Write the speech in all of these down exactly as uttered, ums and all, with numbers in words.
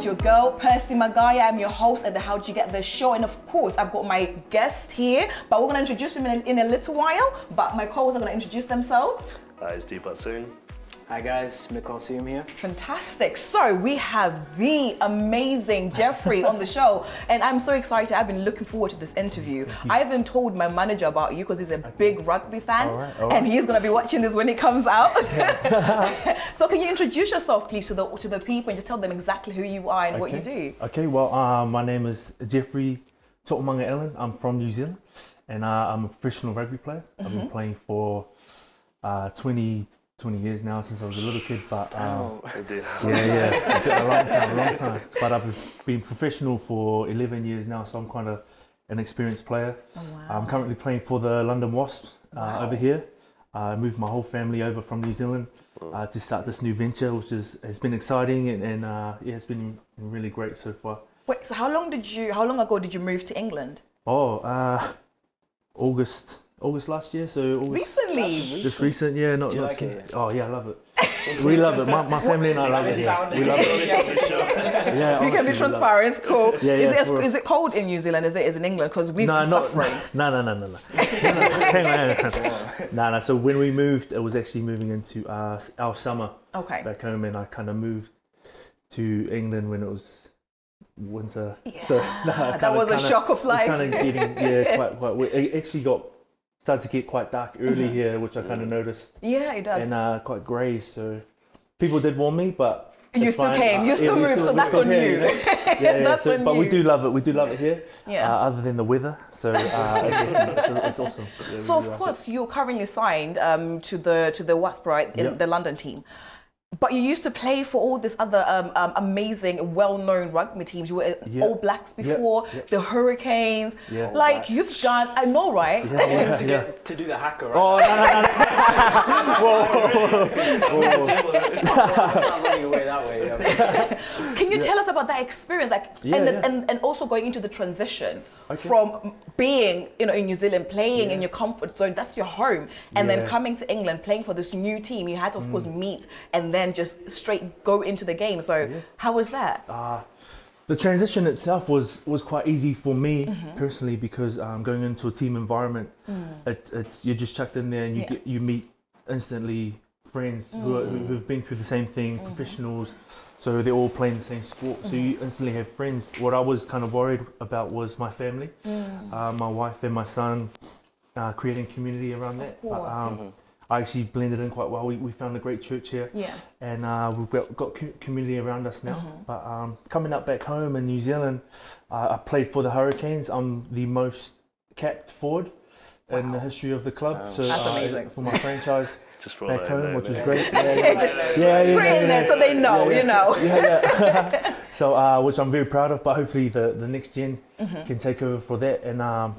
It's your girl, Percy Magaya. I'm your host at the How'd You Get This show. And of course, I've got my guest here, but we're going to introduce him in a, in a little while. But my co-hosts are going to introduce themselves. Hi, it's Deepak Singh. Hi guys, Mikkel Sium here. Fantastic. So we have the amazing Jeffrey on the show, and I'm so excited. I've been looking forward to this interview. I even told my manager about you because he's a big rugby fan, all right, all right. and he's going to be watching this when it comes out. So can you introduce yourself, please, to the to the people and just tell them exactly who you are and okay. what you do? Okay, well, uh, my name is Jeffrey To'omanga Ellen. I'm from New Zealand, and uh, I'm a professional rugby player. Mm-hmm. I've been playing for uh, twenty years now, since I was a little kid, but um, Oh, yeah, yeah, a long time, a long time. But I've been professional for eleven years now, so I'm kind of an experienced player. Oh, wow. I'm currently playing for the London Wasps uh, Wow. over here. I moved my whole family over from New Zealand uh, to start this new venture, which is has been exciting, and, and uh, yeah, it's been really great so far. Wait, so how long did you? How long ago did you move to England? Oh, uh, August. August last year, so August, Recently. just recent, yeah, not, Do you not like too, it? Oh yeah, I love it. We love it. My, my family and I love it. Yeah. We love it. Yeah, You can be honestly, we love it. transparent. It's cool. Yeah, yeah, is, it, for- is it cold in New Zealand? Is it is in England? Because we've No, been not, suffering. no, no, no, no, no. Hang on, hang on. No, no. So when we moved, it was actually moving into uh, our summer Okay. back home, and I kind of moved to England when it was winter. Yeah, So no, that kinda, was a kinda, shock of life. Kind of getting yeah, quite quite. It actually got started to get quite dark early Mm-hmm. here, which I kind of noticed. Yeah, it does. And uh, quite grey, so people did warn me, but You it's still fine. came, you Uh, still we moved, so we that's still on here, you. know? Yeah, yeah, That's so, on but we you. do love it. We do love it here. Yeah. Uh, other than the weather, so uh, it's awesome. It's, it's awesome. Yeah, we So of do like course you're currently signed um, to the to the Wasps, right, in Yep. the London team. But you used to play for all these other um, um, amazing, well-known rugby teams. You were at Yep. All Blacks Yep. before, Yep. the Hurricanes. Yeah. All Like Blacks. you've done, I know, right? it. Yeah, yeah, to, yeah. get, to do the hacker, right? Oh no no no! Whoa, whoa, whoa, whoa. It's not running away that way. Yeah. Can you tell us about that experience, like, Yeah, and, yeah. and and also going into the transition Okay. from being, you know, in New Zealand, playing in Yeah. your comfort zone, that's your home, and then Yeah. coming to England, playing for this new team. You had to, of course, meet and then just straight go into the game. So how was that? Uh, the transition itself was was quite easy for me personally, because um, going into a team environment, it's it's you're just chucked in there and you Yeah. get you meet instantly friends who are, who have been through the same thing, professionals. So they're all playing the same sport. So you instantly have friends. What I was kind of worried about was my family, uh, my wife and my son, uh, creating community around that. But course. um, I actually blended in quite well. We, we found a great church here. Yeah. And uh, we've got, got co- community around us now. But um, coming up back home in New Zealand, uh, I played for the Hurricanes. I'm the most capped forward in the history of the club. So That's uh, amazing. for my franchise Just for back that, home, no, which no. was great. Just Yeah, yeah, put it in there so they know, you know. yeah, yeah. So, uh, which I'm very proud of, but hopefully the, the next gen can take over for that. And um,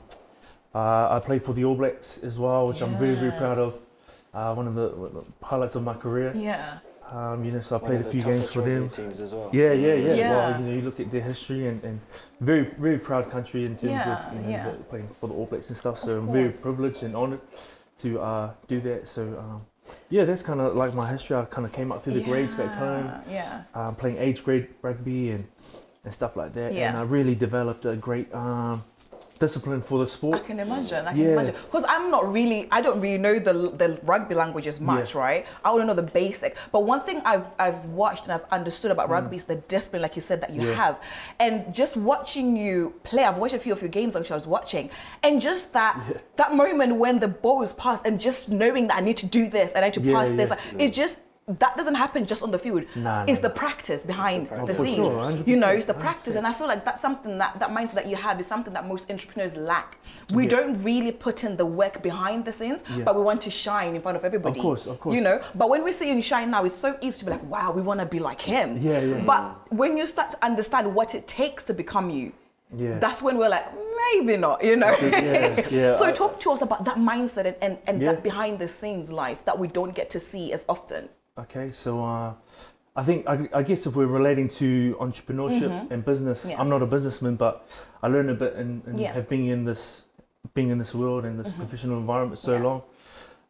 uh, I played for the All Blacks as well, which I'm very, very proud of. Uh, one of the, one of the highlights of my career. Yeah. Um, you know, so I One played of a the few games toughest for rugby them. teams as well. Yeah, yeah, yeah, Yeah. Well, you know, you look at their history and, and very, very proud country in terms Yeah, of you know, yeah. the- playing for the All Blacks and stuff. So Of I'm very course. privileged and honoured to uh, do that. So um, yeah, that's kind of like my history. I kind of came up through the grades back home, Yeah. um, playing age grade rugby and, and stuff like that. Yeah. And I really developed a great um, discipline for the I sport. can imagine. I can Yeah. imagine. Because I'm not really, I don't really know the the rugby languages much, Yeah. right? I only know the basic. But one thing I've I've watched and I've understood about Mm. rugby is the discipline, like you said, that you Yeah. have. And just watching you play, I've watched a few of your games which I was watching, and just that that moment when the ball is passed, and just knowing that I need to do this, and I need to Yeah, pass this, yeah. it's just. That doesn't happen just on the field. Nah, it's nah. the practice behind the, Oh, for scenes. sure, one hundred You know, percent, it's the one hundred practice, percent. and I feel like that's something that that mindset that you have is something that most entrepreneurs lack. We Yeah. don't really put in the work behind the scenes, Yeah. but we want to shine in front of everybody. Of course, of course. You know, but when we see you shine now, it's so easy to be like, wow, we want to be like him. Yeah, yeah. But when you start to understand what it takes to become you, Yeah. that's when we're like, maybe not, you know. Yeah, yeah. So I- talk to us about that mindset and, and, and Yeah. that behind the scenes life that we don't get to see as often. Okay, so uh, I think I, I guess if we're relating to entrepreneurship and business, Yeah. I'm not a businessman, but I learned a bit and, and Yeah. have been in this being in this world and this professional environment so Yeah. long.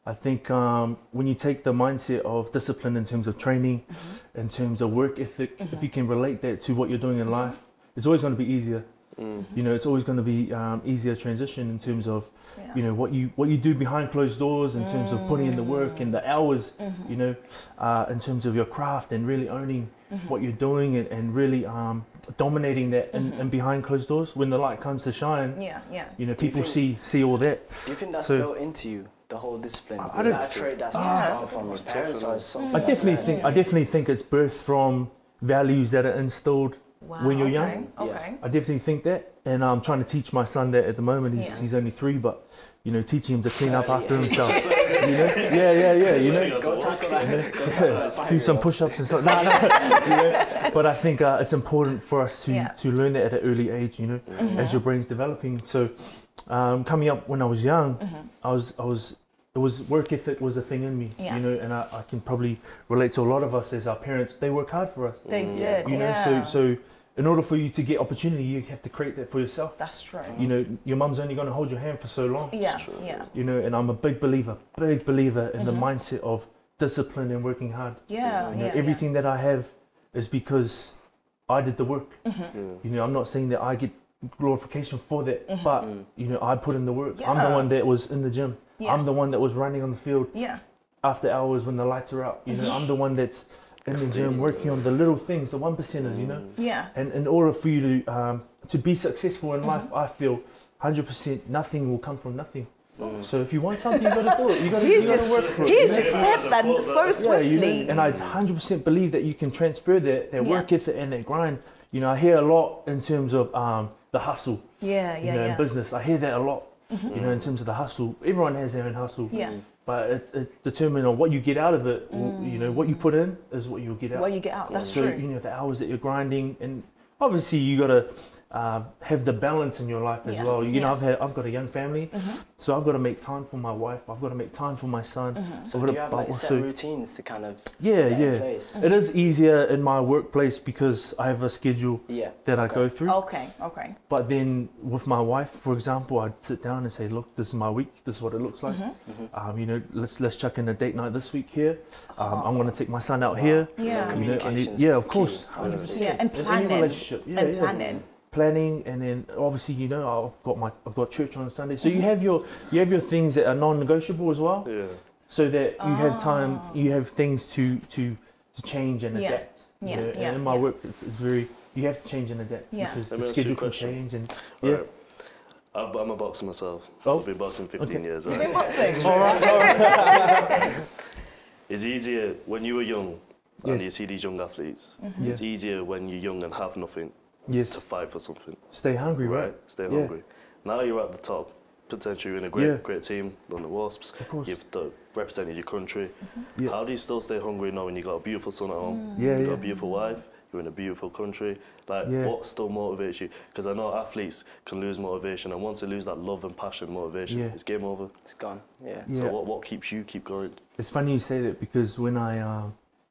I think um, when you take the mindset of discipline in terms of training, mm-hmm. in terms of work ethic, mm-hmm. if you can relate that to what you're doing in life, it's always going to be easier. Mm-hmm. You know, it's always going to be um, easier transition in terms of, yeah. you know, what you what you do behind closed doors, in terms mm-hmm. of putting in the work and the hours, mm-hmm. you know, uh, in terms of your craft and really owning mm-hmm. what you're doing and, and really um, dominating that in, mm-hmm. in behind closed doors. When the light comes to shine, yeah, yeah. you know, people see see all that. Do you think that's so, built into you? The whole discipline. I Is that a trait that's passed down from your parents, or something? I definitely think I definitely think it's birthed from values that are instilled wow, when you're okay, young. Okay. I definitely think that, and I'm trying to teach my son that at the moment. He's yeah. he's only three, but you know, teaching him to clean up after himself. You know, yeah, yeah, yeah. You know, go tackle that. do some push-ups and stuff. Nah, nah. You know? But I think uh, it's important for us to yeah. to learn that at an early age. You know, mm-hmm. as your brain's developing. So, um, coming up when I was young, mm-hmm. I was I was. It was work ethic was a thing in me, yeah. you know, and I, I can probably relate to a lot of us as our parents. They work hard for us. They mm. did, you know. Yeah. So, so in order for you to get opportunity, you have to create that for yourself. That's true. You know, your mum's only going to hold your hand for so long. Yeah, yeah. You know, and I'm a big believer, big believer in mm-hmm. the mindset of discipline and working hard. Yeah, you know, yeah. Everything yeah. that I have is because I did the work. Mm-hmm. Yeah. You know, I'm not saying that I get glorification for that, mm-hmm. but you know, I put in the work. Yeah. I'm the one that was in the gym. Yeah. I'm the one that was running on the field yeah. after hours when the lights are out. You know, I'm the one that's in the gym working on the little things, the one percenters. You know, yeah. And in order for you to um, to be successful in mm-hmm. life, I feel one hundred percent nothing will come from nothing. Mm. So if you want something, you got to do it. You got to work for it. He's just said that so swiftly. Yeah, you know, and I one hundred percent believe that you can transfer that that yeah. work ethic and that grind. You know, I hear a lot in terms of um, the hustle. Yeah, yeah, you know, yeah. in business, I hear that a lot. Mm-hmm. You know, in terms of the hustle, everyone has their own hustle. Yeah. But it's, it's determined on what you get out of it. Mm. You know, what you put in is what you'll get out. What you get out, that's so, true. So, you know, the hours that you're grinding, and obviously you got to uh, have the balance in your life as yeah. well. You yeah. know, I've had, I've got a young family, mm-hmm. so I've got to make time for my wife. I've got to make time for my son. Mm-hmm. So I've do you have like also, set routines to kind of yeah, get yeah. in place? It is easier in my workplace because I have a schedule yeah. that I okay. go through. Okay, okay. But then with my wife, for example, I'd sit down and say, look, this is my week. This is what it looks like. Mm-hmm. Mm-hmm. Um, you know, let's let's chuck in a date night this week here. Um, oh. I'm going to take my son out wow. here. Yeah. So you know, I need, communication's yeah, of key. course. one hundred percent. Yeah, and In any planning. relationship. Yeah, and yeah. planning. Planning, and then obviously, you know, I've got my I've got church on Sunday. So mm-hmm. you have your you have your things that are non-negotiable as well. Yeah. So that you oh. have time, you have things to to, to change and yeah. adapt. Yeah, You know, yeah. And in my yeah. work, it's it's very you have to change and adapt Yeah. because Let me the ask you a schedule can question. change and All yeah. right. I've- I'm a boxer myself. Oh. I've been boxing fifteen Okay. years. You've Right? been boxing. All right, all right. It's easier when you were young and Yes. you see these young athletes. Mm-hmm. It's easier when you're young and have nothing Yes. to fight for something. Stay hungry, right? Stay Yeah. hungry. Now you're at the top. Potentially you're in a great, Yeah. great team, done the Wasps. Of course. You've done, represented your country. Yeah. How do you still stay hungry knowing you got a beautiful son at home? Yeah, you got yeah. a beautiful wife. You're in a beautiful country. Like, Yeah. what still motivates you? Because I know athletes can lose motivation, and once they lose that love and passion, motivation, Yeah. it's game over. It's gone. Yeah. Yeah. So what, what keeps you keep going? It's funny you say that because when I uh,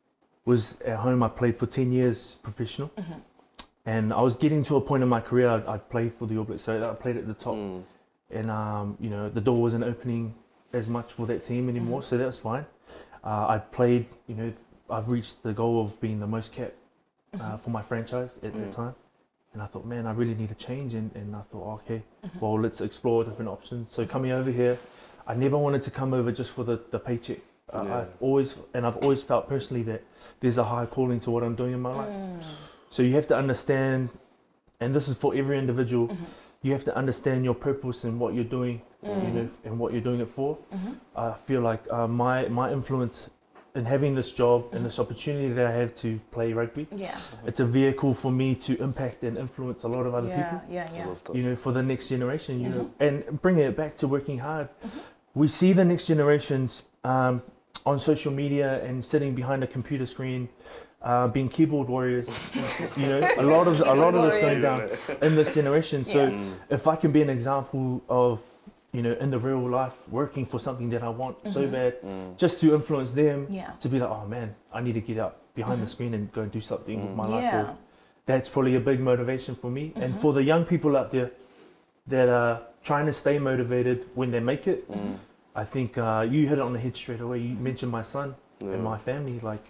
was at home, I played for ten years professional. Mm-hmm. And I was getting to a point in my career, I'd, I'd played for the All Blacks, so I played at the top. Mm. And, um, you know, the door wasn't opening as much for that team anymore, Mm-hmm. so that was fine. Uh, I played, you know, I've reached the goal of being the most capped uh, Mm-hmm. for my franchise at Mm. the time. And I thought, man, I really need a change. And, and I thought, okay, Mm-hmm. well, let's explore different options. So coming over here, I never wanted to come over just for the, the paycheck. Uh, Yeah. I've always, and I've always felt personally that there's a high calling to what I'm doing in my life. Mm. So you have to understand, and this is for every individual, Mm-hmm. you have to understand your purpose and what you're doing, you Mm. know, and what you're doing it for. Mhm. I feel like uh, my my influence in having this job Mm-hmm. and this opportunity that I have to play rugby, Yeah. it's a vehicle for me to impact and influence a lot of other Yeah, people. yeah, I yeah. love that. You know, for the next generation, you know, Mhm. and bringing it back to working hard. Mm-hmm. We see the next generations um, on social media and sitting behind a computer screen, uh, being keyboard warriors. You know, a lot of a lot of this going down in this generation. So Yeah. Mm. if I can be an example of, you know, in the real life, working for something that I want so Mhm. bad, Mm. just to influence them, Yeah. to be like, oh man, I need to get up behind Mhm. the screen and go and do something with Mm. my life. Yeah. Or that's probably a big motivation for me. And Mhm. for the young people out there that are trying to stay motivated when they make it, Mm. I think uh, you hit it on the head straight away. You mentioned my son Yeah. and my family. Like,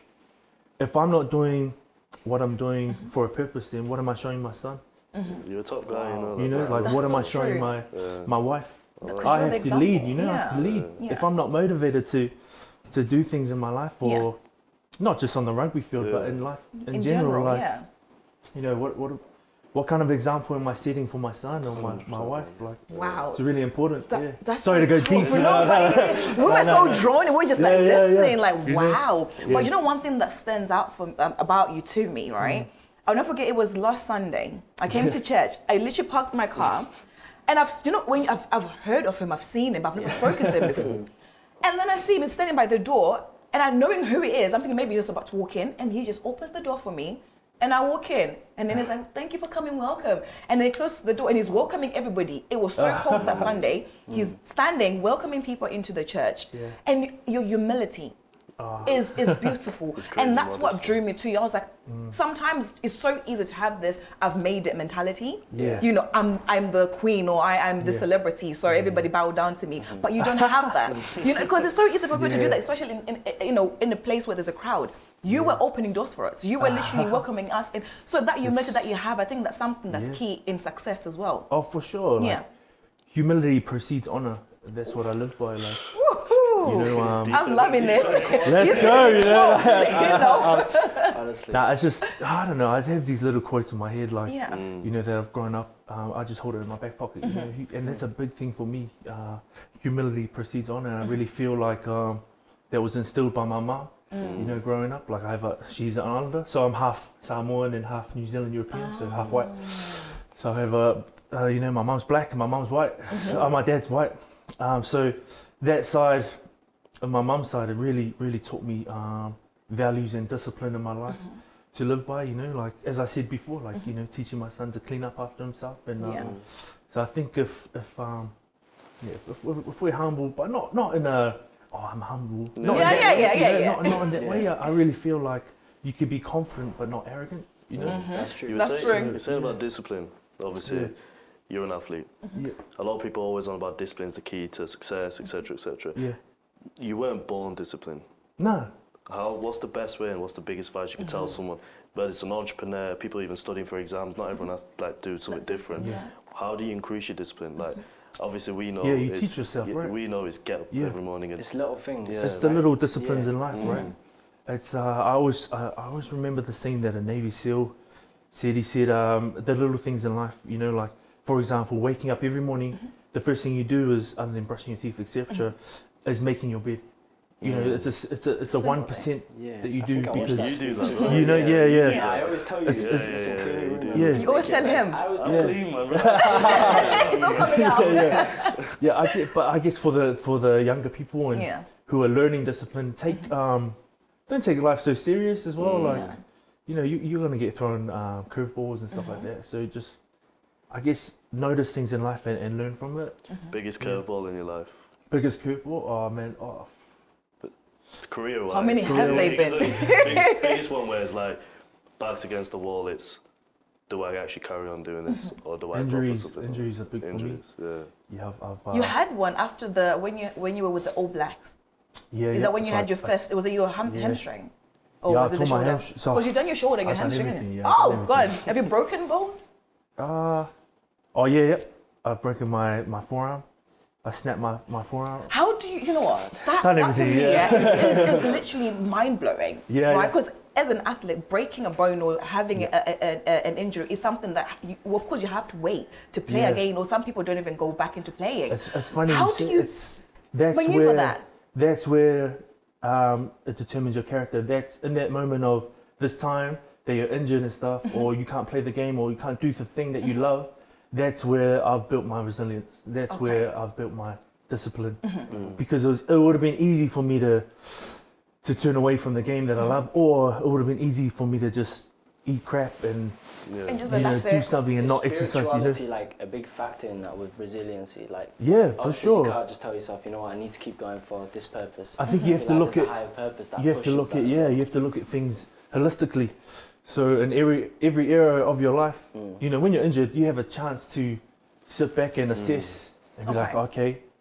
if I'm not doing what I'm doing for a purpose, then what am I showing my son? You're a top guy, you know. You know, that. like That's what am so I showing true. my Yeah. my wife? Because I you're the have to lead. You know, I have to example. lead. Yeah. If I'm not motivated to to do things in my life, or Yeah. not just on the rugby field, but Yeah. in life in, In general, general, like yeah. you know, what what what kind of example am I setting for my son or my, my wife? Like, Wow. it's really important. That- yeah. that's Sorry so to go deep. powerful. No, but we were so drawn in. We're just like Yeah, yeah, yeah. listening, like You know? wow. Yeah. But you know, one thing that stands out from um, about you to me, right? I'll never forget. It was last Sunday. I came to church. I literally parked my car, and I've you know when I've, I've heard of him, I've seen him, but I've never spoken to him before. And then I see him standing by the door, and I'm knowing who he is. I'm thinking maybe he's just about to walk in, and he just opens the door for me. And I walk in, and then he's like, "Thank you for coming, welcome." And then he closes the door, and he's welcoming everybody. It was so cold that Sunday. He's standing, welcoming people into the church, Yeah. and your humility is is beautiful, crazy and that's what modest. drew me to you. I was like, sometimes it's so easy to have this "I've made it" mentality. Yeah. You know, I'm I'm the queen, or I am the Yeah. celebrity, so everybody bow down to me. But you don't have that, you know, because it's so easy for people to do Yeah. that, especially in, in you know in a place where there's a crowd. You were opening doors for us. You were literally welcoming us in. So that humility that you have, I think that's something that's Yeah. key in success as well. Oh, for sure. Like, Yeah. Humility precedes honor. That's what I live by. Like, Woohoo! you know, um, I'm loving this. let's These go. You little know. quotes, you know? Honestly. Nah, it's just I don't know. I have these little quotes in my head, like Yeah. you know that I've grown up. Um, I just hold it in my back pocket, you know, hu- and that's a big thing for me. Uh, humility precedes honor, and I really feel like um, that was instilled by my mum. You know, growing up, like I have a, she's an Islander, so I'm half Samoan and half New Zealand European, so half white. So I have a, uh, you know, my mum's black and my mum's white. Uh, my dad's white. Um, so that side of my mum's side, it really, really taught me um, values and discipline in my life to live by. You know, like as I said before, like you know, teaching my son to clean up after himself, and um, Yeah. so I think if if um, yeah, if, if, if we're humble, but not not in a oh I'm humble. Not in Yeah, that yeah, way, yeah, you yeah, know, yeah. Not, not in that way. I, I really feel like you could be confident but not arrogant. You know. That's You true. were That's saying, true. You were saying about discipline. Obviously, Yeah. you're an athlete. Yeah. A lot of people always on about discipline is the key to success, et cetera, et cetera. Yeah. You weren't born disciplined. No. How? What's the best way and what's the biggest advice you can tell someone? But it's an entrepreneur, people even studying for exams. Not everyone has to like do something different. Yeah. How do you increase your discipline? Like, obviously we know. Yeah, you it's- teach yourself, y- right? We know it's get up Yeah. every morning and It's little things. Yeah. It's the right? little disciplines Yeah. in life, right? Mm. It's uh, I always uh, I always remember the saying that a Navy SEAL said. He said um, the little things in life, you know, like for example, waking up every morning, the first thing you do is, other than brushing your teeth, et cetera, is making your bed. You know, it's a s- it's a it's a Simple. one percent Yeah. that you I do think I watched because- You do speech that, as right? well, You know, yeah, yeah. Yeah, I always tell you. It's- it's, it's- it's yeah, a yeah, clean yeah, room. you do. You always tell him. I always I'm tell him. clean, man. Right? It's all coming out. yeah, yeah. I get, but I guess for the for the younger people and Yeah. who are learning discipline, take um, don't take life so serious as well. Like Yeah. you know, you, you're gonna get thrown uh, curveballs and stuff like that. So just, I guess, notice things in life and, and learn from it. Biggest curveball in your life. Biggest curveball, oh man, oh Career wise. How many have they been? Big, biggest one where it's like backs against the wall. It's do I actually carry on doing this or do I injuries. go for something? Injuries are big Injuries. Yeah. for me. Yeah, I've, I've, uh, You had one after the when you when you were with the All Blacks. yeah, Is yeah, that when you so had I- your first? Was it your ham, Yeah. hamstring? Or Yeah, I was it the tore my shoulder? hamstring- so Because you've done your shoulder and your I've done hamstring. everything, innit? yeah, I've Oh done God, everything. have you broken bones? Uh, oh yeah, yeah. I've broken my, my forearm. I snapped my, my forearm. How do you? You know what? That, Done that for everything, me, yeah. yeah, is, is, is literally mind blowing. Yeah, Right? yeah. Because as an athlete, breaking a bone or having a, a, a, a, an injury is something that, you, well, of course, you have to wait to play Yeah. again. Or some people don't even go back into playing. It's, it's funny. How you do say- you It's, that's maneuver where, that? That's where um, it determines your character. That's in that moment of this time that you're injured and stuff, Mm-hmm. or you can't play the game, or you can't do the thing that you love. That's where I've built my resilience. That's Okay. where I've built my discipline. Mm-hmm. Because it, was, it would have been easy for me to to turn away from the game that Mm-hmm. I love, or it would have been easy for me to just eat crap and Yeah. And just you like, know that's do it. something and Is not exercise. You know, spirituality like a big factor in that with resiliency? Like, yeah, for obviously sure. you can't just tell yourself, you know what, I need to keep going for this purpose. I think you have feel to like look there's at a higher purpose that you have to pushes look that at as yeah well. you have to look at things holistically. So in every every era of your life, Mm. you know, when you're injured, you have a chance to sit back and assess and be like, Okay. okay,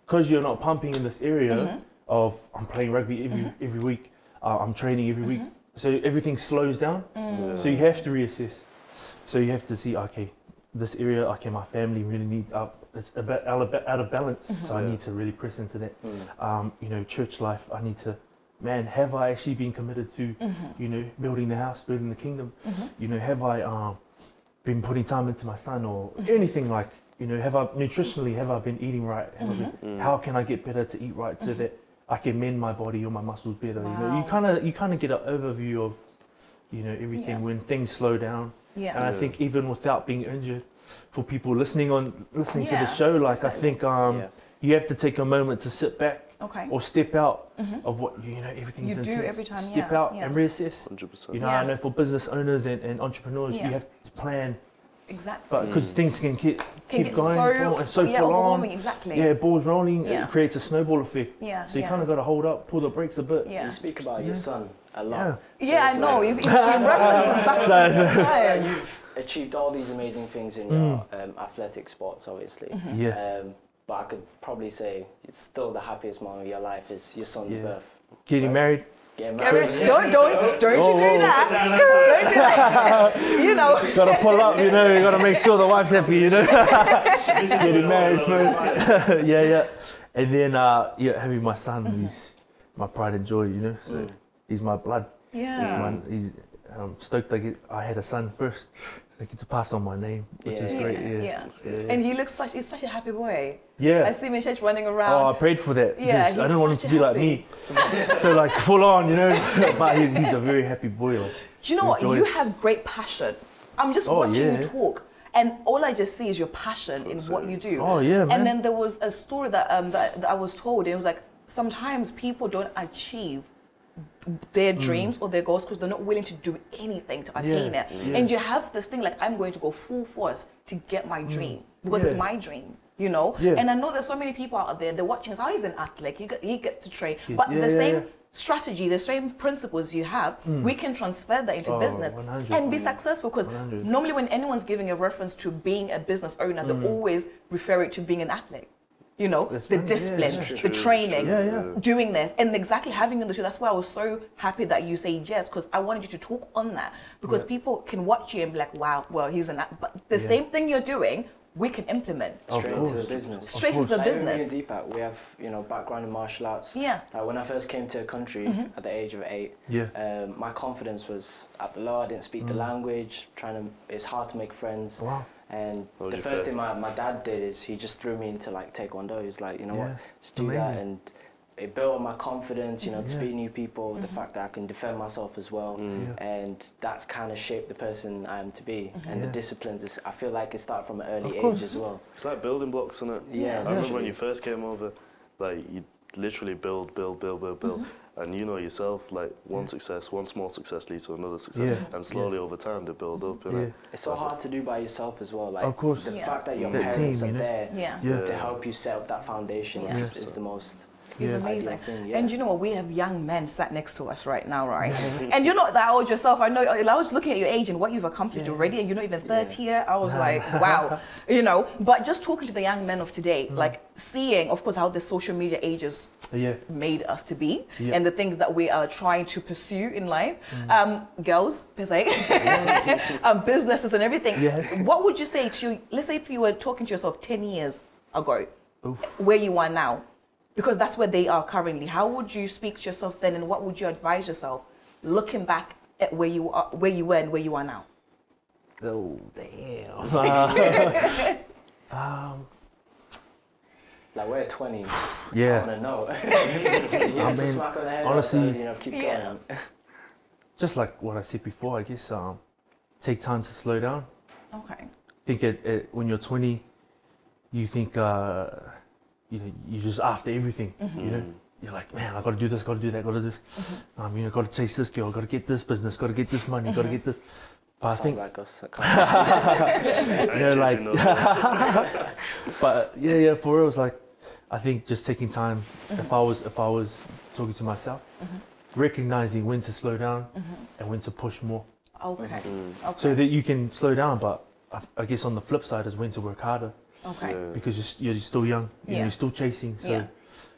because you're not pumping in this area Mm-hmm. of I'm playing rugby every every week, uh, I'm training every week, Mm-hmm. so everything slows down. Mm. So you have to reassess. So you have to see, okay, this area, okay, my family really needs up. It's a bit out of, out of balance, Mm-hmm. so I Yeah. need to really press into that. Mm. Um, you know, church life, I need to, man, have I actually been committed to, Mm-hmm. you know, building the house, building the kingdom? You know, have I um, been putting time into my son or Mm-hmm. anything like, you know, have I nutritionally, have I been eating right? Have I been, Mm-hmm. how can I get better to eat right so that I can mend my body or my muscles better? You know, you Wow. kind of you kind of get an overview of, you know, everything Yeah. when things slow down. Yeah. And I Yeah. think even without being injured, for people listening on listening to Yeah, the show, like I think um, Yeah. you have to take a moment to sit back Okay. or step out of what you know everything's You do intense. every time, Step yeah, out yeah. and reassess. one hundred percent. You know, Yeah. I know for business owners and, and entrepreneurs, Yeah. you have to plan, Exactly. but because things can keep Can keep get going so, oh, and so yeah, full overwhelming. on. Exactly. Yeah, balls rolling, Yeah. it creates a snowball effect. Yeah. So you yeah. kind of got to hold up, pull the brakes a bit. Yeah. You speak about your son a lot. Yeah. So Yeah, I it's know. like, You've, you've referenced back to the time. you've achieved all these amazing things in your um, athletic sports, obviously. Mm-hmm. Yeah. Um, but I could probably say it's still the happiest moment of your life is your son's Yeah. birth. Getting married. Getting Get married. rid- Don't, don't, don't you do Oh. that. Don't do that. You know. Gotta pull up, you know, you gotta make sure the wife's happy, you know. Getting married first. yeah, yeah. And then, uh, yeah, having my son, Mm-hmm. he's my pride and joy, you know. So Mm. he's my blood. He's Yeah. my, he's, I'm stoked I, get, I had a son first. I get to pass on my name, which is Yeah. great. Yeah, Yeah. yeah. Yeah. And he looks such, he's such a happy boy. Yeah. I see him in church running Oh, around. I prayed for that. Yeah, because I he's don't want him such to be a like me. So like full on, you know. But he's, he's a very happy boy. Like. Do you know what? You Rejoice. have great passion. I'm just Oh, watching yeah. you talk, and all I just see is your passion in what you do. Oh, yeah, man. And then there was a story that um that, that I was told. And it was like sometimes people don't achieve their Mm. dreams or their goals because they're not willing to do anything to attain Yeah, it. yeah. And you have this thing like I'm going to go full force to get my dream because it's Mm. Yeah. my dream. You know, Yeah. and I know there's so many people out there. They're watching us. Oh, he's an athlete. He, get, he gets to train, Yeah, but yeah, the yeah, same yeah. strategy, the same principles you have, we can transfer that into Oh, business one hundred. and be successful. Because one hundred. normally, when anyone's giving a reference to being a business owner, they always refer it to being an athlete. You know, That's the right. Yeah, discipline, that's the true, training, true, Yeah, yeah. doing this, and exactly having you on the show. That's why I was so happy that you say yes, because I wanted you to talk on that. Because Yeah. people can watch you and be like, "Wow, well, he's an," at-" but the Yeah. same thing you're doing, we can implement. Of Straight into the course. business. Straight into the Like even me business. and Deepak, we have you know background in martial arts. Yeah. Like when I first came to a country at the age of eight, Yeah. um, my confidence was at the low. I didn't speak the language. Trying to, it's hard to make friends. Wow. And What was the your first first? thing my, my dad did is he just threw me into like taekwondo. He's like, you know Yeah. what, just do that, Amazing. and it built up my confidence. You know, to Yeah. speak new people, the fact that I can defend myself as well, Yeah. and that's kind of shaped the person I am to be. And the Yeah. disciplines, is, I feel like it started from an early Of course. age as well. It's like building blocks, isn't it? Yeah, I remember literally. when you first came over, like you literally build, build, build, build, build, and you know yourself, like one success, one small success leads to another success, Yeah, and slowly over time they build up. You know? Yeah. It's so hard to do by yourself as well. Like Of course. the Yeah. fact that your That parents team, are you know? there Yeah. Yeah. to help you set up that foundation Yeah. is, Yeah. is the most. It's Yeah. amazing. Ideal thing, yeah. And you know what? We have young men sat next to us right now, right? And you're not that old yourself. I know. I was looking at your age and what you've accomplished already, and you're not even thirty yet. I was like, wow, you know. But just talking to the young men of today, like seeing, of course, how the social media ages Yeah. made us to be Yeah. and the things that we are trying to pursue in life. Um, girls, per se, um, businesses and everything. Yeah. What would you say to you? Let's say if you were talking to yourself ten years ago, Oof. where you are now, because that's where they are currently. How would you speak to yourself then, and what would you advise yourself looking back at where you are, where you were, and where you are now? Oh, damn. um, Like we're twenty. I yeah. wanna know. Yes, I mean, smack on the head, honestly- honestly, you know, keep Yeah. going. Just like what I said before, I guess, um, take time to slow down. Okay. Think it, it when you're twenty, you think, uh, you know, you're just after everything, you know? You're like, man, I gotta do this, gotta do that, gotta do this. Um, you know, gotta chase this girl, gotta get this business, gotta get this money, gotta get this. But I Sounds think, like us. I can't- I you know, ain't like, chasing no girls. but yeah, yeah, for real, it's like, I think just taking time. If I was, if I was talking to myself, recognizing when to slow down and when to push more, Okay. Okay. so that you can slow down. But I, I guess on the flip side is when to work harder. Okay. Yeah. because you're, s- you're still young, you know, Yeah. you're still chasing. So, Yeah.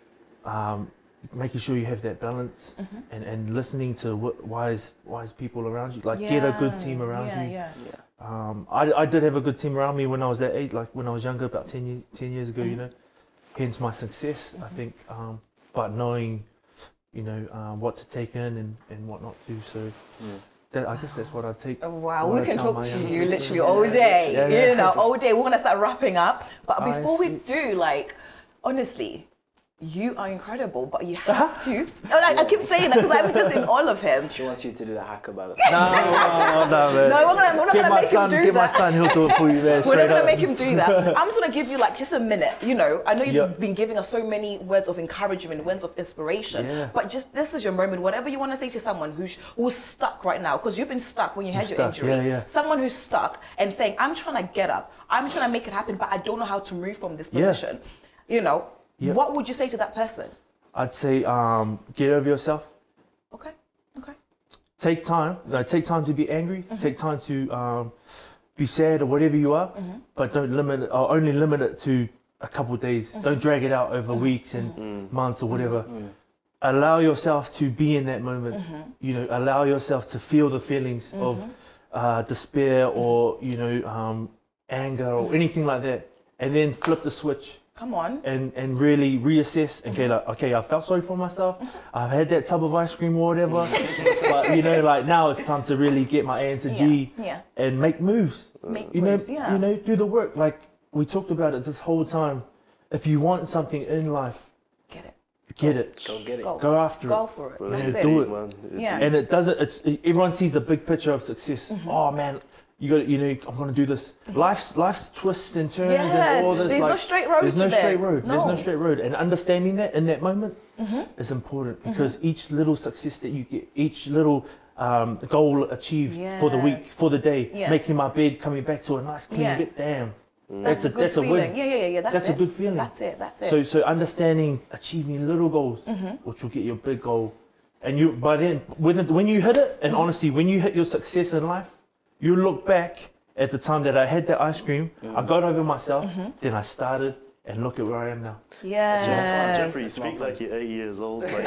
um, making sure you have that balance Mm-hmm. and, and listening to what wise wise people around you. Like get a good team around yeah, you. Yeah. Yeah. Um, I, I did have a good team around me when I was that age, like when I was younger, about ten, ye- ten years ago, you know. Hence my success, I think. Um, but knowing, you know, um, what to take in and, and what not to. So that, I guess that's what I'd take. Oh, wow, what we I'd can tell talk my to younger you self. literally all day. Yeah, yeah. You know, all day. We're gonna start wrapping up. But I before we see. do, like, honestly, you are incredible, but you have to. And I, I keep saying that because I'm just in all of him. She wants you to do the hacker by the No, no, no, man. No, we're, gonna, we're not Get gonna my make son, him do get my that. son, he'll do it for you there, We're straight not gonna up. make him do that. I'm just gonna give you like just a minute. You know, I know you've Yeah. been giving us so many words of encouragement, words of inspiration. Yeah. But just this is your moment. Whatever you want to say to someone who's who's stuck right now, because you've been stuck when you had You're your stuck, injury. yeah, yeah. Someone who's stuck and saying, "I'm trying to get up. I'm trying to make it happen, but I don't know how to move from this Yeah. position." You know, Yeah. what would you say to that person? I'd say um, get over yourself. Okay. Okay. Take time. Like, take time to be angry. Take time to um, be sad or whatever you are, but don't limit it, or only limit it to a couple of days. Don't drag it out over weeks and months or whatever. Allow yourself to be in that moment. You know, allow yourself to feel the feelings of uh, despair or you know um, anger or anything like that, and then flip the switch. Come on. And, and really reassess. Okay, like okay, I felt sorry for myself. I've had that tub of ice cream or whatever, but you know, like now it's time to really get my A into G Yeah, yeah. and make moves. Make You moves, know, yeah. you know, do the work. Like we talked about it this whole time. If you want something in life, Get it. get it. Go get it. Go. Go after Go it. for it. Well, That's Yeah, it. do it. Man. Yeah. And it doesn't. It's everyone sees the big picture of success. Oh man, you got. You know, I'm gonna do this. Life's life's twists and turns Yes, and all this. there's no like, straight road There's to no there. straight road. There's no No. straight road. And understanding that in that moment is important because each little success that you get, each little um, goal achieved for the week, Yes. for the day, Yeah. making my bed, coming back to a nice clean Yeah. bed. Damn, That's, a good that's a feeling. win. Yeah, yeah, yeah, yeah. That's, That's a it. good feeling. That's it. That's it. So, so understanding achieving little goals, which will get you a big goal, and you by then when it, when you hit it, and honestly, when you hit your success in life, you look back at the time that I had that ice cream, I got over myself, then I started, and look at where I am now. yes. Jeffrey, you speak like you're eight years old. Like,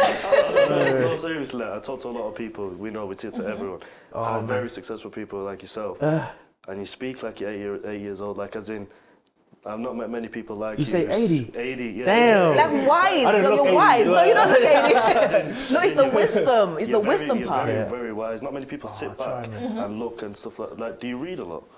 no, seriously, like, I talk to a lot of people. We know we talk to everyone. Oh, Some man. very successful people like yourself. Uh, And you speak like you're eight, year, eight years old, like as in, I've not met many people like You you. say who's eighty? eighty, yeah. Damn. Like wise. I don't You're, look you're eighty. wise. No, you don't look eighty. No, it's the wisdom. It's You're the very- wisdom you're part. Very, Yeah. very wise. Not many people Oh, sit I try, back man. and look and stuff like that. Like, do you read a lot?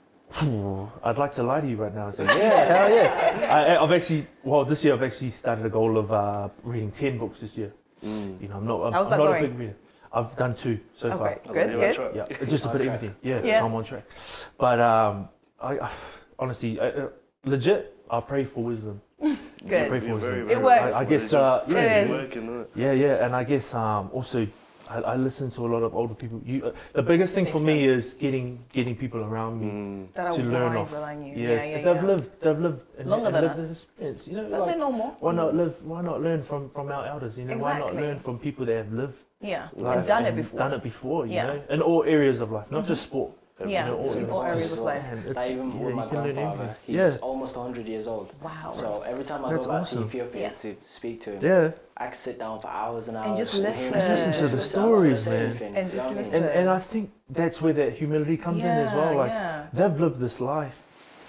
I'd like to lie to you right now and say, yeah, hell yeah. I, I've actually, well, this year I've actually started a goal of uh, reading ten books this year. You know, I'm not, I'm, How's I'm that not going? a big reader. I've done two so far. Okay, good, You're on good. track. Yeah, just a bit of everything. Yeah, Yeah. so I'm on track. But um, I, I honestly, I, uh, legit, I pray for wisdom. I Good. pray for You're wisdom. very, It very works. I, I guess, It's- uh, It yeah, is. working, isn't it? yeah, yeah, and I guess um, also I, I listen to a lot of older people. You, uh, the biggest thing Makes for me is getting getting people around me Mm. That are to learn wiser off. than you. Yeah, Yeah, yeah, they've yeah. lived, they've lived and, Longer and than lived us. this experience. You know, Don't like, they know more? why not live? Why not learn from from our elders? You know, why not Exactly. learn from people that have lived Yeah, life and done it and before. Done it before. You Yeah. know, in all areas of life, not just sport. Yeah, you know, all, in all areas of life. Man, it's- Like even yeah, with you my can learn grandfather, everything. he's Yeah. almost one hundred years old. Wow. So every time I That's go back awesome. to Ethiopia Yeah. to speak to him, Yeah. I can sit down for hours and hours And just hear him listen. speak. Listen to Just the listen. I'm not gonna stories, say man. anything, And you just know what I mean? listen. And and I think that's where that humility comes in as well. Yeah, Like yeah. they've lived this life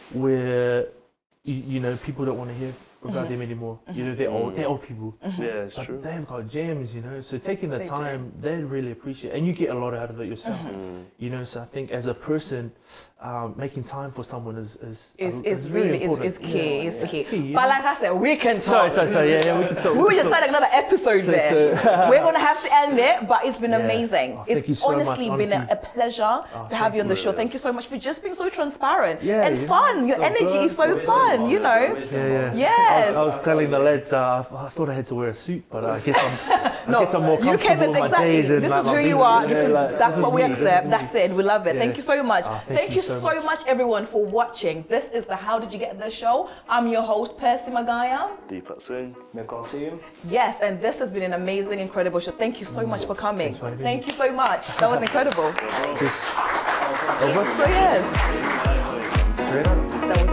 where you, you know people don't want to hear about them anymore. You know, they're old, they're old people. Yeah, it's But true. they've got gems, you know. So taking the They do. time, they really appreciate, and you get a lot out of it yourself. Mm. You know, so I think as a person, um, making time for someone is is It's, a- it's very really, it's, important. it's key, Yeah, it's key. key, you But know. like I said, we can talk. Sorry, sorry, sorry. Yeah, yeah, we can talk. We will just start another episode So- there. so- We're going to have to end it, but it's been Yeah. amazing. Oh, thank it's you so much, honestly been a, honestly. a pleasure to have thank you on the you. show. Thank you so much for just being so transparent Yeah, and you know, fun. Your so energy good. is so Wisdom fun, bombs, you know. wisdom Yeah, yeah. bombs. Yes. I was, I was telling the lads, uh, I, I thought I had to wear a suit, but I guess I'm, No, I guess I'm more you comfortable came as with my exactly. days and This like is my who you videos, are. you This know, is like, that's this what is we me, this is accept. me. That's it. We love it. Yeah. Thank you so much. Ah, thank, you so much. everyone, for watching. This is the How Did You Get This Show. I'm your host, Percy Magaya. Deepak Singh. Mikol Yes, and this has been an amazing, incredible show. Thank you so much for coming. Thanks for having me. Thank you so much. That was incredible. Just So yes, straight up. that was